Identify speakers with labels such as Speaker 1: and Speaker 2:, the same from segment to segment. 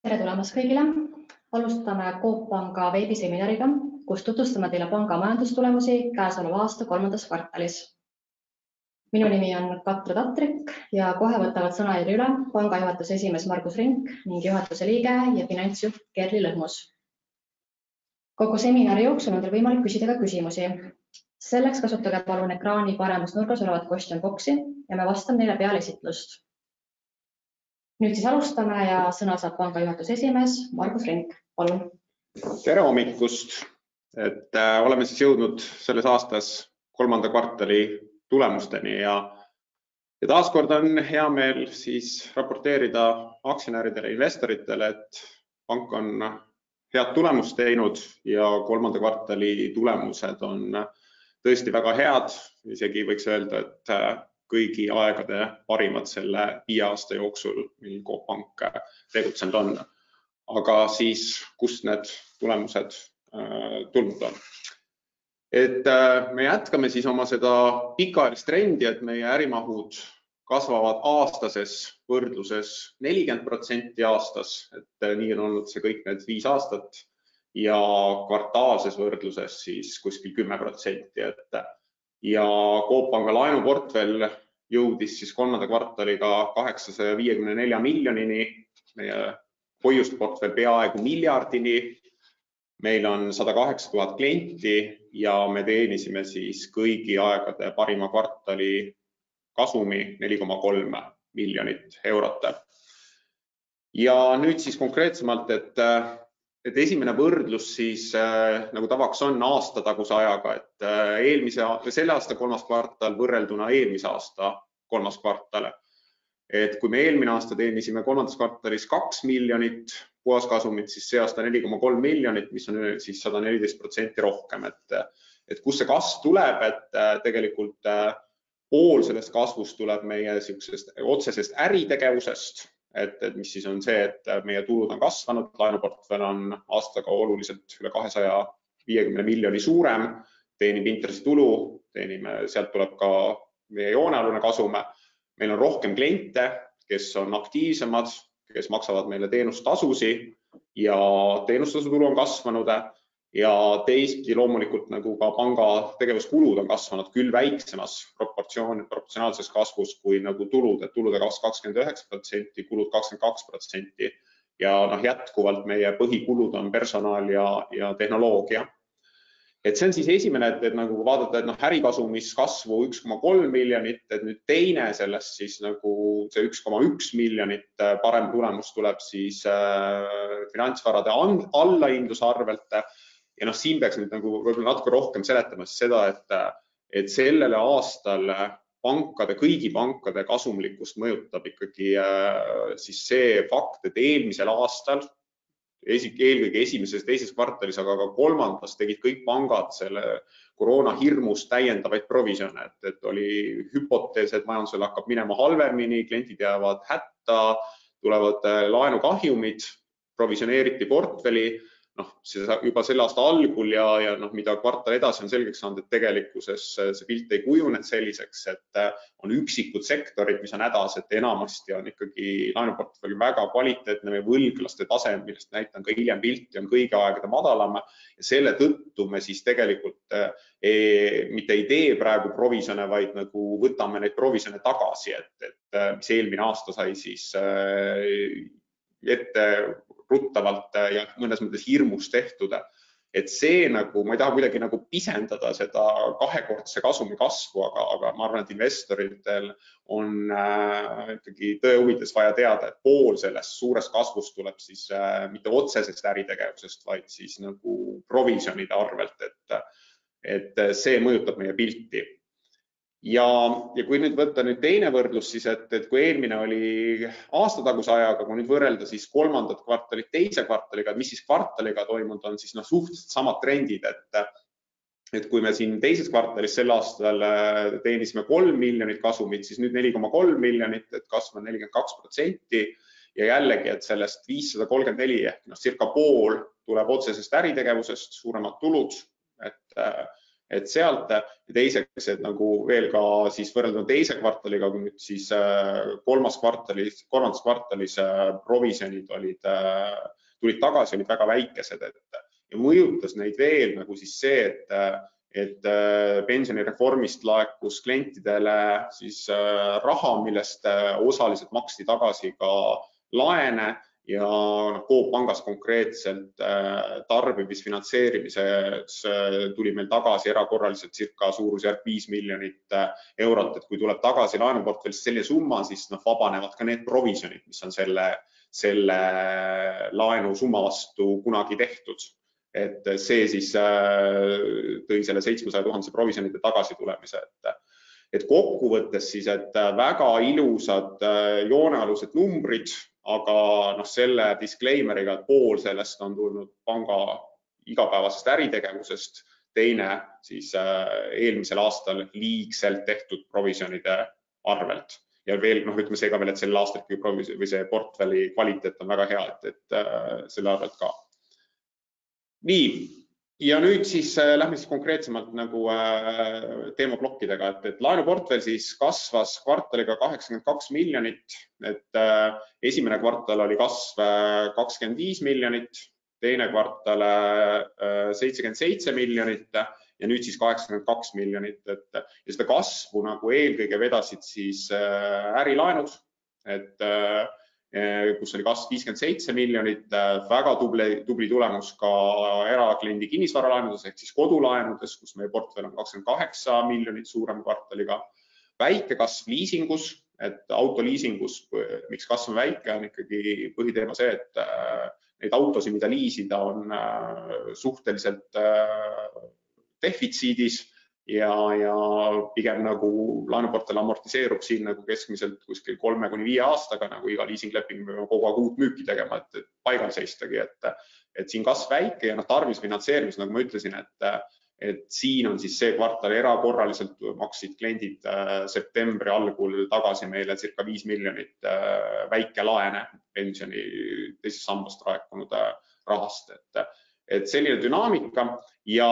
Speaker 1: Tere tulemast kõigile! Alustame Coop Panga veebiseminariga, kus tutvustame teile panga majandustulemusi käesoleva aasta kolmandas kvartalis. Minu nimi on Katre Tatrik ja kohe võtavad sõnajärje üle panga juhatuse esimees Margus Rink ning juhatuse liige ja finantsjuht Kerli Lõhmus. Kogu seminari jooksul on teil võimalik küsida ka küsimusi. Selleks kasutage palun ekraani paremas nurgas olevat question boxi ja me vastame neile peale esitlust. Nüüd siis alustame ja sõna saab panga juhatuse esimees Margus Rink. Palun.
Speaker 2: Tere hommikust! Oleme siis jõudnud selles aastas kolmanda kvartali tulemusteni ja taaskord on hea meel siis raporteerida aktsionäridele, investoritele, et pank on head tulemust teinud ja kolmanda kvartali tulemused on tõesti väga head. Isegi võiks öelda, et kõigi aegade parimad selle 5 aasta jooksul, mil Coop Pank tegutsenud on. Aga siis, kust need tulemused tulnud on? Me jätkame siis oma seda pikaajalist trendi, et meie ärimahud kasvavad aastases võrdluses 40% aastas, et nii on olnud see kõik need 5 aastat ja kvartaalses võrdluses siis kuskil 10%. Ja Coop Panga laenuportfell jõudis siis kolmanda kvartaliga 854 miljonini, meie hoiusportfell peaaegu miljardini, meil on 108 000 klienti ja me teenisime siis kõigi aegade parima kvartali kasumi 4,3 miljonit eurot. Ja nüüd siis konkreetsemalt, et esimene võrdlus siis nagu tavaks on aastataguse ajaga, et selle aasta kolmas kvartal võrrelduna eelmise aasta kolmas kvartal. Et kui me eelmine aasta teenisime kolmandas kvartalis 2 miljonit puhaskasumit, siis see aasta 4,3 miljonit, mis on siis 114% rohkem. Et kus see kasv tuleb, et tegelikult pool sellest kasvust tuleb meie otsesest äritegevusest, et mis siis on see, et meie tulud on kasvanud, laenuportfell on aastaga oluliselt üle 250 miljoni suurem, teenib intressitulu, sealt tuleb ka meie joonealune kasum. Meil on rohkem kliente, kes on aktiivsemad, kes maksavad meile teenustasusi ja teenustasutulu on kasvanud ja teistki loomulikult nagu ka panga tegevuskulud on kasvanud küll väiksemas proportsionaalses kasvus kui nagu tulude kasv 29%, kulud 22% ja jätkuvalt meie põhikulud on personal ja tehnoloogia. Et see on siis esimene, et nagu vaadata, et ärikasumis kasvu 1,3 miljonit, et nüüd teine sellest siis nagu see 1,1 miljonit parem tulemus tuleb siis finantsvarade allahindluse arvelt. Ja siin peaks nüüd nagu võib-olla natuke rohkem seletama seda, et sellele aastal kõigi pankade kasumlikkust mõjutab ikkagi siis see fakt, et eelmisel aastal eelkõige esimeses, teises kvartalis, aga ka kolmandas tegid kõik pangad selle koroona hirmus täiendavaid provisjone, et oli hüpotees, et majandusel hakkab minema halvemini, klientid jäävad hätta, tulevad laenukahjumid, provisioneeriti portfelli, juba selle aasta algul ja mida kvartal edasi on selgeks saanud, et tegelikkuses see pilt ei kujunenud selliseks, et on üksikud sektorid, mis on hädas, et enamasti on ikkagi laenuportfelli väga kvaliteetne või võlglaste tase, millest näitan ka hiljem pilti, on kõigi aegade madalam ja selle tõttu me siis tegelikult mitte ei tee praegu provisjone, vaid nagu võtame neid provisjone tagasi, et mis eelmine aasta sai siis ette ruttavalt ja mõnes mõttes hirmus tehtud. Et see nagu, ma ei taha kuidagi nagu pisendada seda kahekordse kasumi kasvu, aga ma arvan, et investoritel on ikkagi tõe huvides vaja teada, et pool sellest suurest kasvust tuleb siis mitte otsesest äritegevusest, vaid siis nagu provisjonide arvelt, et see mõjutab meie pilti. Ja kui nüüd võtta nüüd teine võrdlus, siis et kui eelmine oli aastataguse ajaga, kui nüüd võrrelda siis kolmandat kvartalit teise kvartaliga, mis siis kvartaliga toimunud on, siis suhteliselt samad trendid, et kui me siin teises kvartalis sel aastal teenisime 3 miljonit kasumit, siis nüüd 4,3 miljonit, et kasv on 42% ja jällegi, et sellest 534 ehk circa pool tuleb otsesest äritegevusest, suuremad tulud, et et sealt ja teiseks, et nagu veel ka siis võrrelda teise kvartaliga, kui nüüd siis kolmandas kvartalis provisjonid tulid tagasi, olid väga väikesed, ja mõjutas neid veel nagu siis see, et pensionireformist laekus klientidele siis raha, millest osaliselt maksti tagasi ka laene ja Coop Pangas konkreetselt tarbimisfinantseerimises tuli meil tagasi erakorraliselt circa suurusjärk 5 miljonit eurot, et kui tuleb tagasi laenuportfellist selline summa, siis vabanevad ka need provisjonid, mis on selle laenu summa vastu kunagi tehtud. Et see siis tõi selle 700 000 provisjonide tagasi tulemise, et kokkuvõttes siis, et väga ilusad joonealused numbrid, aga selle disclaimeriga, et pool sellest on tulnud panga igapäevasest äritegevusest, teine siis eelmisel aastal liigselt tehtud provisjonide arvelt. Ja veel, ütleme seega veel, et sel aastal või see portfelli kvaliteet on väga hea, et selle arvelt ka. Nii, ja nüüd siis lähme siis konkreetsemalt nagu teemaplokkidega, et laenuportfell siis kasvas kvartaliga 82 miljonit, et esimene kvartal oli kasv 25 miljonit, teine kvartal 77 miljonit ja nüüd siis 82 miljonit, ja seda kasvu nagu eelkõige vedasid siis ärilaenud, et kus oli kasv 57 miljonit, väga tubli tulemus ka erakliendi kinnisvaralaenudes ehk siis kodulaenudes, kus meie portfell on 28 miljonit suurem kvartaliga. Väike kasv liisingus, et autoliisingus, miks kasv on väike, on ikkagi põhiteema see, et neid autosid, mida liisida, on suhteliselt defitsiidis ja pigem nagu laenuportfell amortiseerub siin nagu keskmiselt kuskil 3 kuni 5 aastaga, nagu iga liisingleping me kogu aeg uut müüki tegema, et paigal seistagi, et siin kasv väike ja tarbimisfinantseerimis, nagu ma ütlesin, et siin on siis see kvartal erakorraliselt maksid kliendid septembri algul tagasi meile circa 5 miljonit väike laene pensioni teisest sambast laekunud rahast, et selline dünaamika ja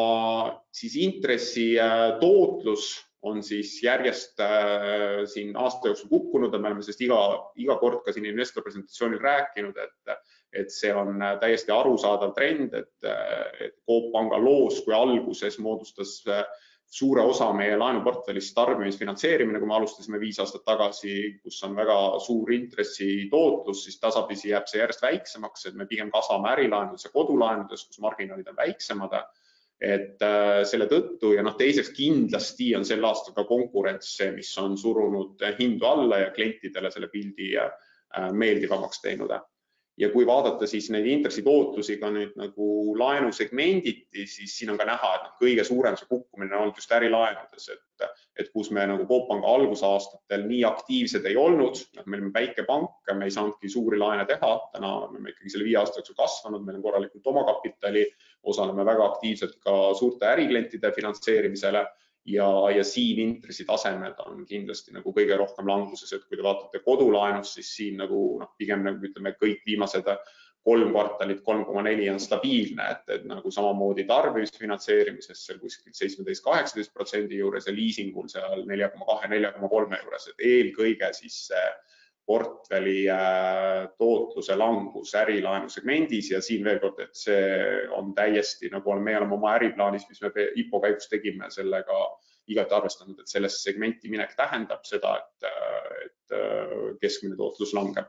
Speaker 2: siis intressi tootlus on siis järjest siin aasta jooksul kukkunud, me oleme sellest iga kord ka siin investor presentatsioonil rääkinud, et see on täiesti arusaadav trend, et Coop Panga loos, kui alguses moodustas suure osa meie laenuportfellist tarbimisfinantseerimine, kui me alustasime 5 aastat tagasi, kus on väga suur intressi tootlus, siis tasapisi jääb see järjest väiksemaks, et me pigem kasvame ärilaenudes ja kodulaenudes, kus marginaalid on väiksemad, et selle tõttu ja teiseks kindlasti on sel aastal ka konkurents see, mis on surunud hindu alla ja klientidele selle pildi meeldivamaks teinud. Ja kui vaadata siis neid intressitootlusi ka nüüd nagu laenusegmenditi, siis siin on ka näha, et kõige suurem see kukkumine on olnud just ärilaenudes, et kus me nagu Coop Panga algusaastatel nii aktiivsed ei olnud, me olime väike pank, me ei saanudki suuri laene teha, täna oleme ikkagi selle 5 aasta jooksul kasvanud, meil on korralikult omakapitali, osaleme väga aktiivselt ka suurte äriklientide finantseerimisele ja siin intressitasemed on kindlasti nagu kõige rohkem languses, et kui te vaatate kodulaenust, siis siin nagu pigem nagu ütleme kõik viimased 3 kvartalit 3,4 on stabiilne, et nagu samamoodi tarbimisfinantseerimises seal kuskil 17-18% juures ja liisingul seal 4,2-4,3 juures, et eelkõige siis portfelli tootluse langus ärilaenu segmendis ja siin veel kord, et see on täiesti nagu me oleme oma äriplaanis, mis me IPO käigus tegime, sellega igati arvestanud, et sellest segmenti minek tähendab seda, et keskmine tootlus langeb.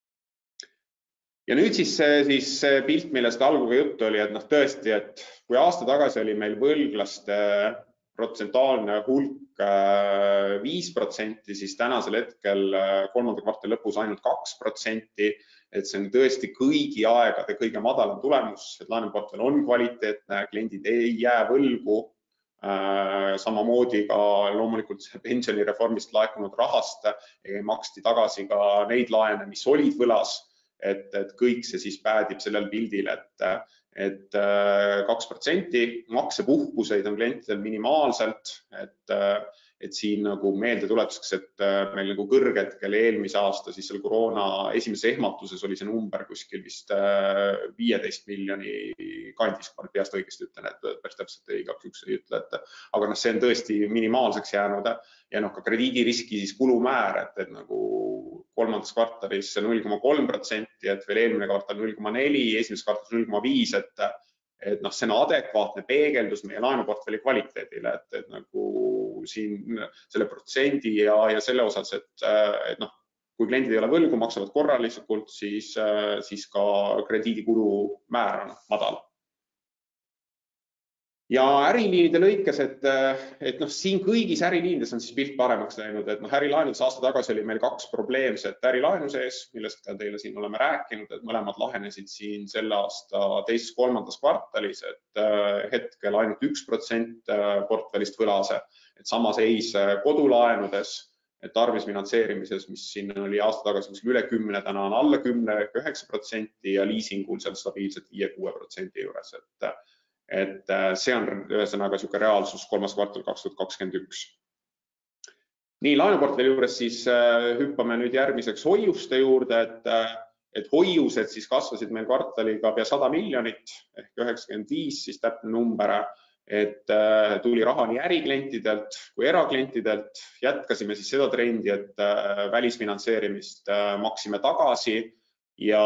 Speaker 2: Ja nüüd siis see pilt, millest alguga juttu oli, et tõesti, et kui aasta tagasi oli meil võlglaste protsentuaalne hulk 5%, siis tänasel hetkel 3. kvartali lõpus ainult 2%, et see on tõesti kõigi aegade kõige madalam tulemus, et laenuportfell on kvaliteetne, kliendid ei jää võlgu, samamoodi ka loomulikult pensionireformist laekunud rahast maksti tagasi ka neid laene, mis olid võlas, et kõik see siis päädib sellel pildil, et 2% maksepuhkuseid on klientidel minimaalselt, et siin nagu meeldetuletuseks, et meil nagu kõrghetkel eelmise aasta siis seal koroona esimeses ehmatuses oli see number kuskil vist 15 miljoni kandis, kui ma peast õigesti ütlen, et päris täpselt igaks juhuks ei ütle, aga see on tõesti minimaalseks jäänud ja ka krediidiriski siis kulumäär, et nagu kolmandas kvartalis 0,3%, et veel eelmine kvartal 0,4%, esimeses kvartalis 0,5%, et see on adekvaatne peegeldus meie laenuportfelli kvaliteedile, et nagu siin selle protsendi ja selle osas, et kui kliendid ei ole võlgu, maksavad korralikult, siis ka krediidikulu määr on madal. Ja äriliinide lõikes, et siin kõigis äriliinides on siis pilt paremaks läinud, et ärilaenudes aasta tagasi oli meil 2 probleemset ärilaenu sees, millest ka teile siin oleme rääkinud, et mõlemad lahenesid siin selle aasta teises-kolmandas kvartalis, et hetkel ainult 1% portfellist võlase, et sama seis kodulaenudes, et tarbimisfinantseerimises, mis siin oli aasta tagasi üle 10, täna on alla 10, 9% ja liisingul seal stabiilselt 5-6% juures, et see on ühesõnaga niisugune reaalsus kolmas kvartal 2021. Nii, laenuportfelli juures siis hüppame nüüd järgmiseks hoiuste juurde, et hoiused siis kasvasid meil kvartaliga pea 100 miljonit ehk 95 siis täpne number, et tuli raha nii äriklientidelt kui eraklientidelt, jätkasime siis seda trendi, et välisfinantseerimist maksime tagasi ja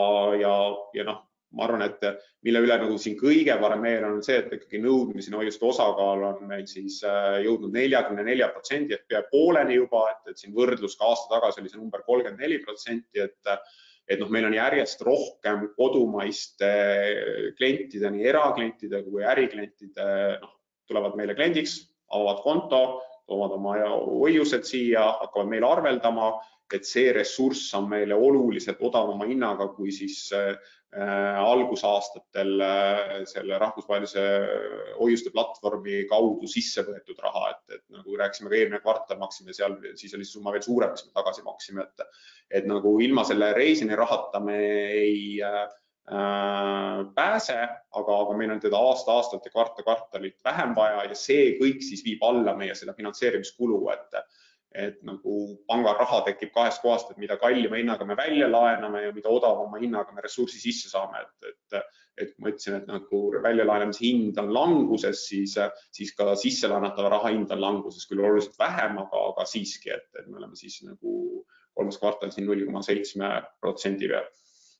Speaker 2: ma arvan, et mille üle nagu siin kõige parem meel on see, et ikkagi nõudmisena hoiuste osakaal on meil siis jõudnud 44%, et pea pooleni juba, et siin võrdlus ka aasta tagasi oli see number 34%, et meil on järjest rohkem kodumaiste klientide, nii eraklientide kui äriklientide tulevad meile kliendiks, avavad konto, toovad oma hoiused siia, hakkavad meile arveldama, et see ressurss on meile oluliselt odavama hinnaga kui siis algusaastatel selle rahvusvahelise hoiuste platvormi kaudu sisse võetud raha, et nagu rääkisime ka eelmine kvartal maksime seal, siis oli see summa veel suurem, mis me tagasi maksime, et nagu ilma selle reisini rahata me ei pääse, aga meil on teda aasta-aastalt ja kvartalit vähem vaja ja see kõik siis viib alla meie selle finantseerimiskulu, et nagu panga raha tekib 2 kohast, et mida kallima hinnaga me välja laename ja mida odavama hinnaga me ressursi sisse saame, et ma ütlesin, et nagu väljalaenamise hind on languses, siis ka sisselaenatava raha hind on languses, küll oluliselt vähem, aga siiski, et me oleme siis nagu kolmas kvartal siin 0,7% peal.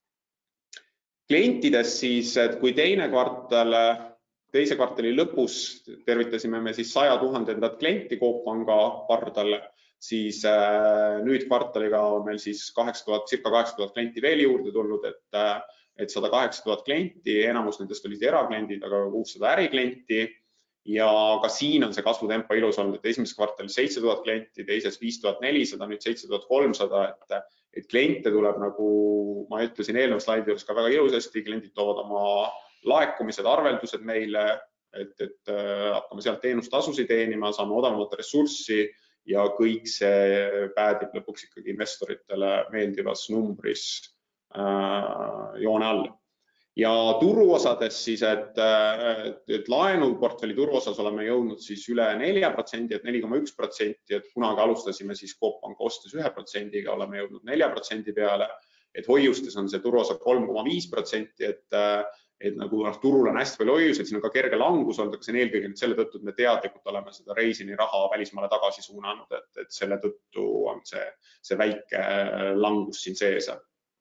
Speaker 2: Klientides siis, et kui teise kvartali lõpus tervitasime me siis 100 000 klienti Coop Panga pardal, siis nüüd kvartaliga on meil siis circa 8000 klienti veel juurde tulnud, et 108 000 klienti, enamus nendest olid erakliendid, aga 600 äriklienti ja ka siin on see kasvutempo ilus olnud, et esimeses kvartalis 7000 klienti, teises 5400, nüüd 7300, et kliente tuleb, nagu ma ütlesin eelnev slaidi juures ka väga ilusasti, kliendid toovad oma laekumised, arveldused meile, et hakkame sealt teenustasusid teenima, saame odavamat ressurssi ja kõik see päädib lõpuks ikkagi investoritele meeldivas numbris joone all. Ja turuosades siis, et laenuportfelli turuosas oleme jõudnud siis üle 4%, et 4,1%, et kunagi alustasime siis Coop Panga ostes 1%-ga, oleme jõudnud 4% peale, et hoiustes on see turuosa 3,5%, et nagu turul on hästi palju hoiuseid, siin on ka kerge langus olnud, aga see on eelkõige selle tõttu, et me teadlikult oleme seda reisini raha välismaale tagasi suunanud, et selle tõttu on see väike langus siin sees.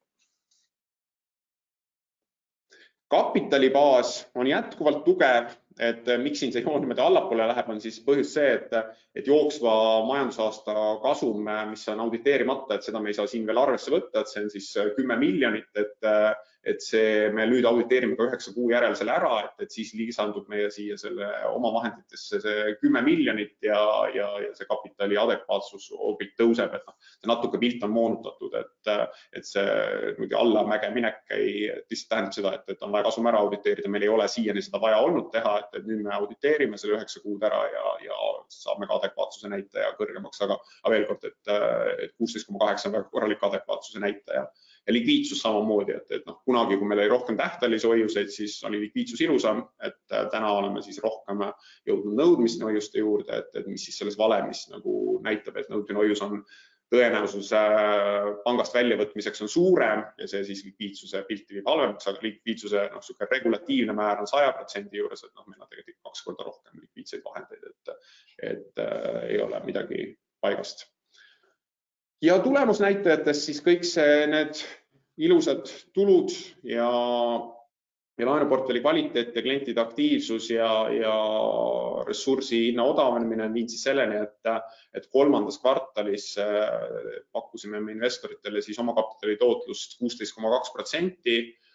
Speaker 2: Kapitalibaas on jätkuvalt tugev, et miks siin see joon niimoodi allapoole läheb, on siis põhjus see, et jooksva majandusaasta kasum, mis on auditeerimata, et seda me ei saa siin veel arvesse võtta, et see on siis 10 miljonit, et see me nüüd auditeerime ka 9 kuu järel selle ära, et siis lisandub meie siia selle oma vahenditesse see 10 miljonit ja see kapitali adekvaatsus hoopis tõuseb, et see natuke pilt on moonutatud, et see allamäge minek lihtsalt tähendab seda, et on vaja kasum ära auditeerida, meil ei ole siiani seda vaja olnud teha, et nüüd me auditeerime selle 9 kuud ära ja saame ka adekvaatsuse näitaja kõrgemaks, aga veel kord, et 16,8 on väga korralik adekvaatsuse näitaja. ja likviidsus samamoodi, et kunagi, kui meil oli rohkem tähtajalisi hoiuseid, siis oli likviidsus ilusam, et täna oleme siis rohkem jõudnud nõudmiste hoiuste juurde, et mis siis selles valemis nagu näitab, et nõudmine hoius on tõenäosus pangast väljavõtmiseks on suurem ja see siis likviidsuse pilti viib halvemaks, aga likviidsuse regulatiivne määr on 100% juures, et meil on tegelikult 2 korda rohkem likviidseid vahendeid, et ei ole midagi paigast. Ja tulemusnäitajatest siis kõik need ilusad tulud ja laenuportfelli kvaliteet ja klientide aktiivsus ja ressursi hinna odavnemine on viinud siis selleni, et kolmandas kvartalis pakkusime me investoritele siis omakapitali tootlust 16,2%,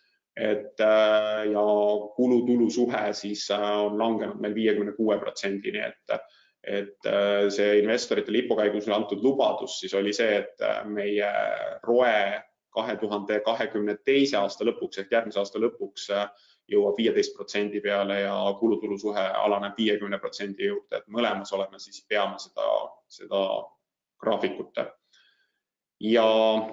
Speaker 2: ja kulu-tulu suhe siis on langenud meil 56%-ni, et see investoritele IPO käigus antud lubadus siis oli see, et meie ROE 2022. aasta lõpuks ehk järgmise aasta lõpuks jõuab 15% peale ja kulutulu suhe alaneb 50% juurde, et mõlemas oleme siis peame seda graafikut. Ja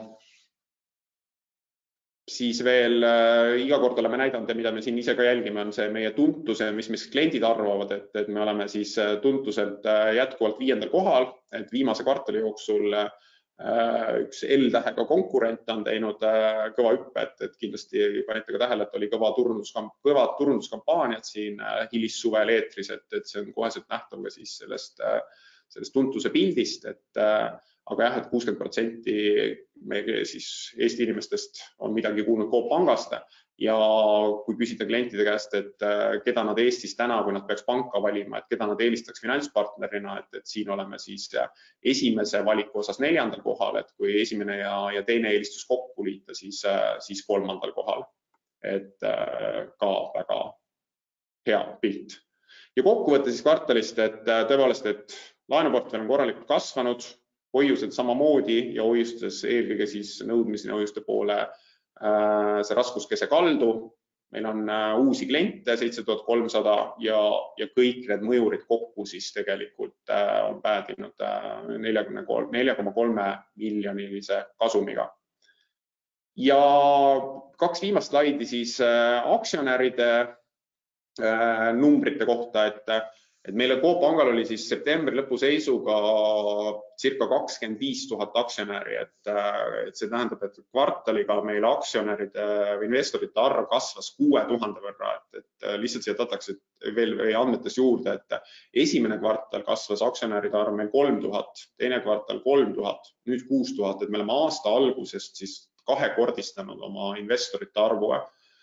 Speaker 2: siis veel iga kord oleme näidanud ja mida me siin ise ka jälgime, on see meie tuntuse, mis kliendid arvavad, et me oleme siis tuntuselt jätkuvalt 5. kohal, et viimase kvartali jooksul üks L-tähega konkurent on teinud kõva hüppe, et kindlasti panite ka tähele, et oli kõvad turunduskampaaniad siin hilissuvel eetris, et see on koheselt nähtav ka siis sellest tuntuse pildist, aga jah, et 60% meie siis Eesti inimestest on midagi kuulnud Coop Pangast ja kui küsida klientide käest, et keda nad Eestis täna, kui nad peaks panka valima, et keda nad eelistaks finantspartnerina, et siin oleme siis esimese valiku osas 4. kohal, et kui esimene ja teine eelistus kokku liita, siis 3. kohal, et ka väga hea pilt. Ja kokkuvõte siis kvartalist, et tõepoolest, et laenuportfell on korralikult kasvanud, hoiused samamoodi ja hoiustes eelkõige siis nõudmiseni hoiuste poole see raskuskese kaldu. Meil on uusi kliente 7300 ja kõik need mõjurid kokku siis tegelikult on päädinud 4,3 miljonilise kasumiga. Ja 2 viimast slaidi siis aktsionäride numbrite kohta, et meile Coop Pangal oli siis septembri lõpu seisuga circa 25 000 aktsionäri, et see tähendab, et kvartaliga meil aktsionäride või investorite arv kasvas 6000 võrra, et lihtsalt siia tatakse veel andmetest juurde, et esimene kvartal kasvas aktsionäride arv meil 3000, teine kvartal 3000, nüüd 6000, et me oleme aasta algusest siis kahekordistanud oma investorite arvu,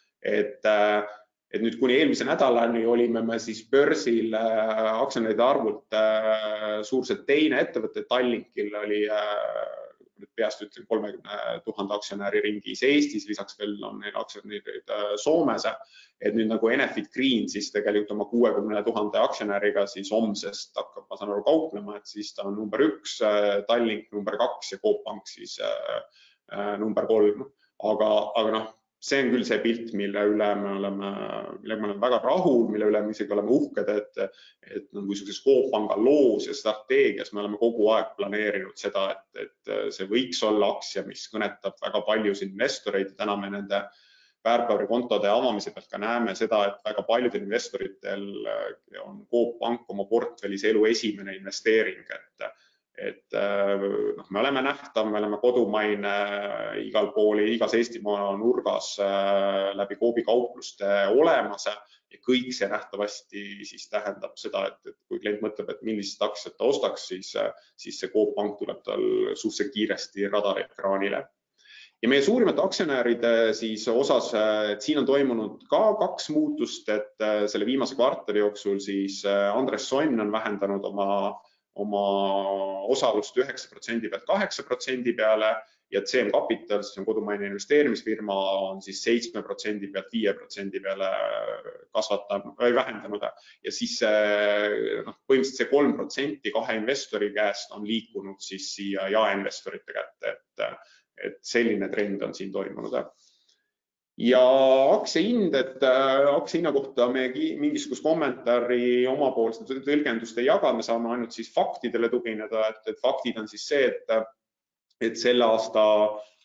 Speaker 2: et nüüd kuni eelmise nädalani olime me siis börsil aktsionäride arvult suurselt teine ettevõte, Tallinkil oli peast ütlen 30 000 aktsionäri ringis Eestis, lisaks veel on neil aktsionärid Soomes, et nüüd nagu Enefit Green siis tegelikult oma 60 000 aktsionäriga siis homsest hakkab, ma saan aru, kauplema, et siis ta on number 1, Tallink number 2 ja Coop Pank siis number 3, aga see on küll see pilt, mille üle me oleme väga rahul, mille üle me isegi oleme uhked, et nagu Coop Panga loos ja strateegias me oleme kogu aeg planeerinud seda, et see võiks olla aktsia, mis kõnetab väga paljusid investoreid. Täna me nende väärtpaberikontode avamise pealt ka näeme seda, et väga paljudel investoritel on Coop Pank oma portfellis elu esimene investeering, et me oleme nähtav, me oleme kodumaine igal pool, igas Eestimaa nurgas läbi Coopi kaupluste olemas ja kõik see nähtavasti siis tähendab seda, et kui klient mõtleb, et millised aktsiat ta ostaks, siis see Coop Pank tuleb tal suhteliselt kiiresti radariekraanile. Ja meie suurimate aktsionäride siis osas, et siin on toimunud ka 2 muutust, et selle viimase kvartali jooksul siis Andres Sonn on vähendanud oma osalust 9% pealt 8% peale ja CM Capital, see on kodumaine investeerimisfirma, on siis 7% pealt 5% peale vähendanud ja siis põhimõtteliselt see 3% 2 investori käest on liikunud siis siia jaeinvestorite kätte, et selline trend on siin toimunud. Ja aktsiahind, et aktsiahinna kohta me mingisugust kommentaari omapoolset tõlgendust ei jaga, me saame ainult siis faktidele tugineda, et faktid on siis see, et selle aasta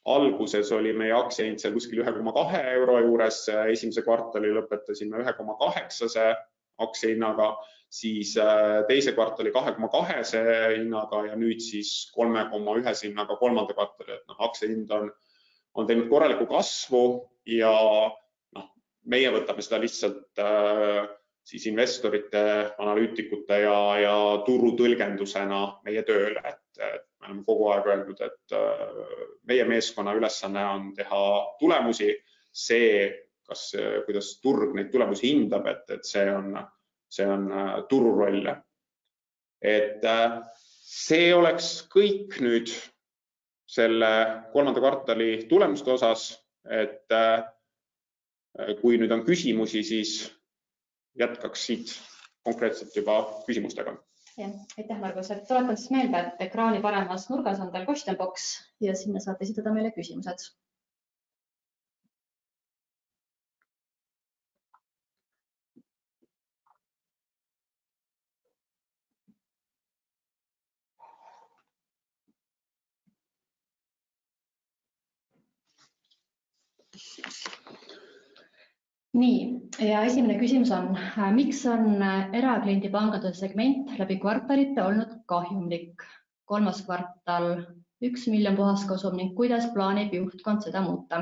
Speaker 2: alguses oli meie aktsiahind seal kuskil 1,2 euro juures, esimese kvartali lõpetasime 1,8 aktsiahinnaga, siis teise kvartali 2,2 hinnaga ja nüüd siis 3,1 hinnaga kolmanda kvartali, et aktsiahind on teinud korralikku kasvu ja meie võtame seda lihtsalt siis investorite, analüütikute ja turu tõlgendusena meie tööle, et me oleme kogu aeg öeldud, et meie meeskonna ülesanne on teha tulemusi, see, kuidas turg neid tulemusi hindab, et see on turu roll. Et see oleks kõik nüüd selle kolmanda kvartali tulemuste osas, et kui nüüd on küsimusi, siis jätkaks siit konkreetselt juba küsimustega.
Speaker 1: Aitäh, Margus. Tuletan siis meelde, et ekraani paremas nurgas on teil question box ja sinna saate esitada meile küsimused. Nii, ja esimene küsimus on, miks on erakliendi panganduse segment läbi kvartalite olnud kahjumlik? Kolmas kvartal 1 miljon puhaskasum ning kuidas plaanib juhtkond seda muuta?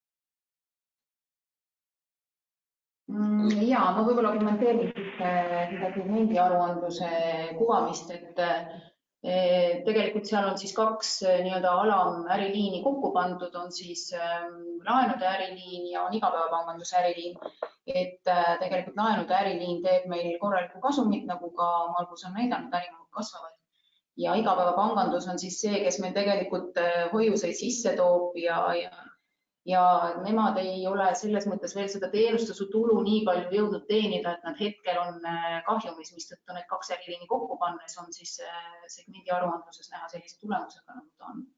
Speaker 3: Ja, ma võib-olla kommenteerin seda kliendi aruandluse kuvamist, et tegelikult seal on siis kaks nii-öelda alamäriliini kokku pandud, on siis laenude äriliin ja on igapäevapanganduse äriliin. Et tegelikult laenude äriliin teeb meil korralikku kasumit, nagu ka Margus on näidanud, ärimahud kasvavad. Ja igapäevapangandus on siis see, kes meil tegelikult hoiuseid sisse toob ja nemad ei ole selles mõttes veel seda teenustasutulu nii palju jõudnud teenida, et nad hetkel on kahjumis, mistõttu need kaks äriliini kokku pannes on siis segmendi aruandluses näha sellist tulemusega, nagu ta on.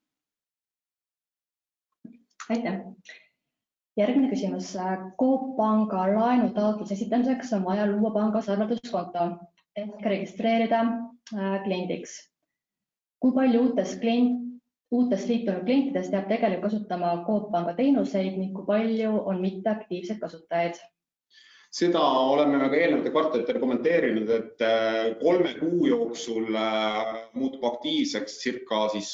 Speaker 1: Aitäh. Järgmine küsimus. Coop Panga laenutaotluse esitamiseks on vaja luua pangas arvelduskonto ehk registreerida kliendiks. Kui palju uutest liitunud klientidest jääb tegelikult kasutama Coop Panga teenuseid ning kui palju on mitteaktiivseid kasutajaid?
Speaker 2: Seda oleme ka eelnevate kvartalitel kommenteerinud, et 3 kuu jooksul muutub aktiivseks circa siis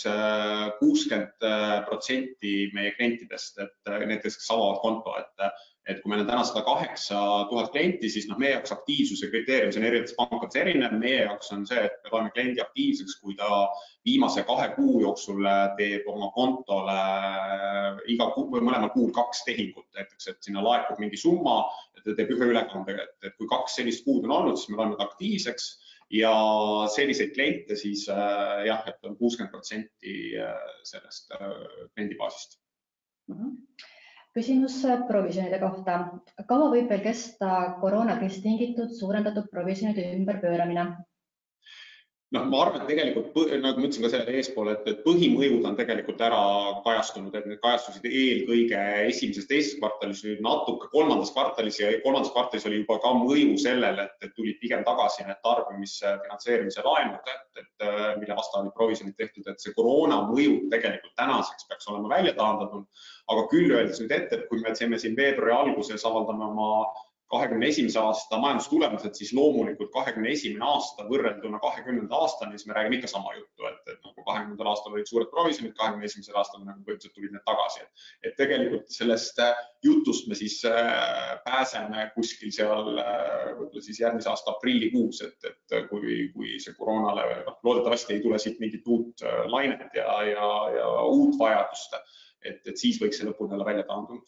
Speaker 2: 60% meie klientidest, et näiteks kes avavad konto, et kui meil on täna 108 000 klienti, siis meie jaoks aktiivsuse kriteerium, see on erinevates pankades erinev, meie jaoks on see, et me loeme kliendi aktiivseks, kui ta viimase 2 kuu jooksul teeb oma kontole mõlemal kuul 2 tehingut, näiteks, et sinna laekub mingi summa, et ta teeb ühe ülekandega, et kui 2 sellist kuud on olnud, siis me loeme ta aktiivseks ja selliseid kliente siis jah, et on 60% sellest kliendibaasist.
Speaker 1: Küsimus provisjonide kohta. Kaua võib veel kesta koroonakriis tingitud suurendatud provisjonide ümberpööramine?
Speaker 2: Ma arvan, et tegelikult, nagu ma ütlesin ka selle eespool, et põhimõjud on tegelikult ära kajastunud, et need kajastusid eelkõige esimeses, teises kvartalis, nüüd natuke kolmandas kvartalis ja kolmandas kvartalis oli juba ka mõju sellele, et tulid pigem tagasi need tarbimisfinantseerimise laenud, mille vastu oli provisjonid tehtud, et see koroona mõju tegelikult tänaseks peaks olema välja taandatud, aga küll öeldes nüüd ette, et kui me teeme siin veebruari alguses avaldame oma 2021. aasta majandustulemused, siis loomulikult 2021. aasta võrrelduna 2020. aastani, siis me räägime ikka sama juttu, et nagu 2020. aastal olid suured provisjonid, 2021. aastal nagu põhimõtteliselt tulid need tagasi. Et tegelikult sellest jutust me siis pääseme kuskil seal võib-olla siis järgmise aasta aprillikuus, et kui see koroonale loodetavasti ei tule siit mingit uut lainet ja uut vajadust, et siis võiks see lõpuni olla välja taandunud.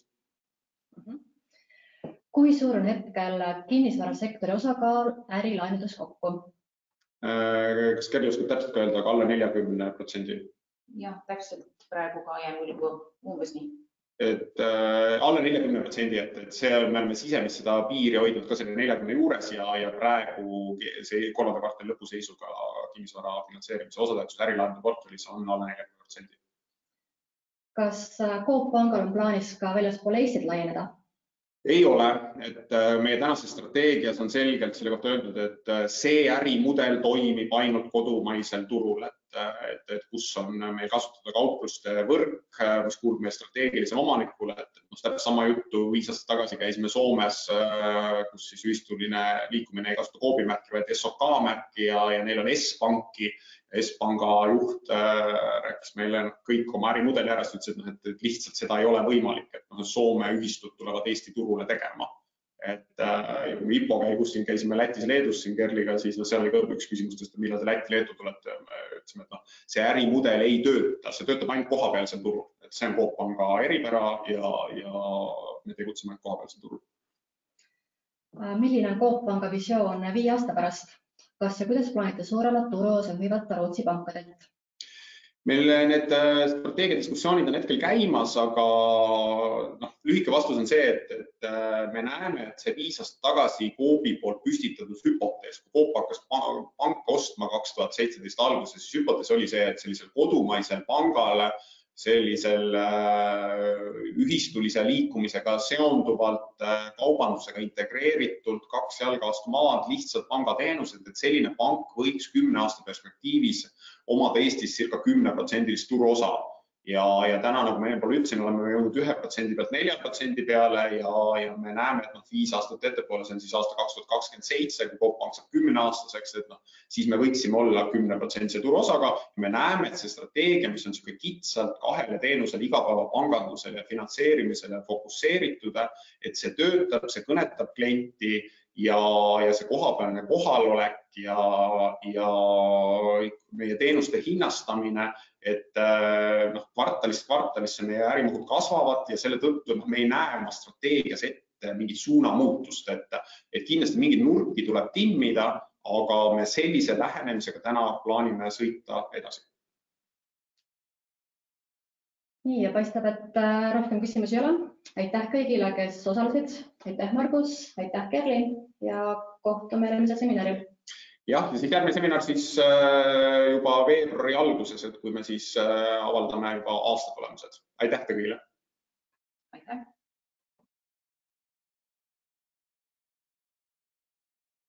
Speaker 1: Kui suur on hetkel kinnisvarasektori osakaal ärilaenudes kokku?
Speaker 2: Kas Kerli oskab täpselt ka öelda, aga alla 40%?
Speaker 3: Jah, täpselt praegu ka jääb umbes nii.
Speaker 2: Et alla 40%, et see me oleme sisemist seda piiri hoidnud ka selle 40 juures ja praegu see kolmanda kvartali lõpuseisuga kinnisvara finantseerimise osatähtsus ärilaenude portfellis on alla 40%.
Speaker 1: Kas Coop Pangal on plaanis ka väljaspool Eestit laieneda?
Speaker 2: Ei ole, et meie tänases strateegias on selgelt selle kohta öeldud, et see ärimudel toimib ainult kodumaisel turul, et kus on meil kasutada kaupluste võrk, mis kuulub meie strateegilisele omanikule. Täpselt sama juttu 5 aastat tagasi käisime Soomes, kus siis ühistuline liikumine ei kasuta Coop-märki, vaid SOK-märki ja neil on S-panki. S-panga juht rääkis meile kõik oma ärimudeli ära, ütles, et lihtsalt seda ei ole võimalik, et Soome ühistud tulevad Eesti turule tegema. Et IPO käigus siin käisime Lätis ja Leedus siin Kerliga, siis seal oli ka üks küsimustest, millal te Läti Leetu tulete. Ütlesime, et see ärimudel ei tööta, see töötab ainult kohapealsel turul. Et see on Coop-panga eripära ja me tegutseme ainult kohapealsel turul.
Speaker 1: Milline on Coop-panga visioon 5 aasta pärast? Kas ja kuidas plaanite suuremat turuosa hõivata Rootsi pankadelt?
Speaker 2: Meil need strateegiadiskussioonid on hetkel käimas, aga lühike vastus on see, et me näeme, et see 5 aastat tagasi Coopi poolt püstitatud hüpotees, kui Coop hakkas panka ostma 2017 alguses, siis hüpotees oli see, et sellisel kodumaisel pangal sellisel ühistulise liikumisega seonduvalt kaubandusega integreeritult 2 jalgast maad, lihtsalt pangateenused, et selline pank võiks 10 aasta perspektiivis omada Eestis circa 10% turuosa. Ja täna, nagu ma enne ütlesin, oleme jõudnud 1% pealt 4% peale ja me näeme, et 5 aastat ettepoole, see on siis aasta 2027, kui Coop-pank saab 10-aastaseks, et siis me võiksime olla 10% turuosaga. Me näeme, et see strateegia, mis on kitsalt 2 teenusele, igapäevapangandusele ja finantseerimisele fokusseeritud, et see töötab, see kõnetab klienti ja see kohapealne kohalolek ja meie teenuste hinnastamine, et kvartalist kvartalisse meie ärimahud kasvavad ja selle tõttu me ei näe oma strateegias ette mingit suunamuutust, et kindlasti mingid nurki tuleb timmida, aga me sellise lähenemisega täna plaanime sõita edasi.
Speaker 1: Nii, ja paistab, et rohkem küsimusi ei ole. Aitäh kõigile, kes osalesid. Aitäh, Margus, aitäh, Kerli ja kohtume järgmisel seminaril.
Speaker 2: Jah, ja siis järgmine seminar siis juba veebruari alguses, et kui me siis avaldame juba aastatulemused. Aitäh kõigile!